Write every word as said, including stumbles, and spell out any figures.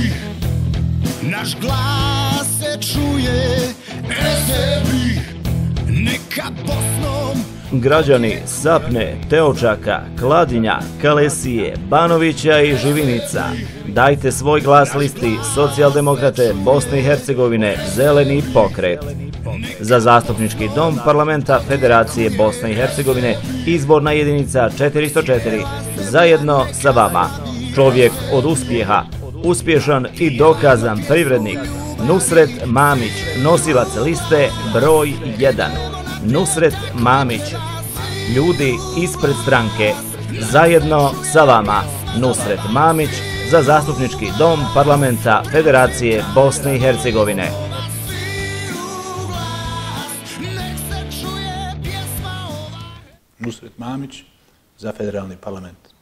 naš glas se čuje, Ezebi, neka Bosnom. Građani Sapne, Teočaka, Kladinja, Kalesije, Banovića i Živinica, dajte svoj glas listi Socijaldemokrate Bosne i Hercegovine Zeleni pokret. Za zastupnički dom parlamenta Federacije Bosne i Hercegovine izborna jedinica četiristo četiri, zajedno sa vama. Čovjek od uspjeha, uspješan i dokazan privrednik, Nusret Mamić, nosilac liste broj jedan. Nusret Mamić. Ljudi ispred stranke, zajedno sa vama. Nusret Mamić za zastupnički dom parlamenta Federacije Bosne i Hercegovine. Nusret Mamić za federalni parlament.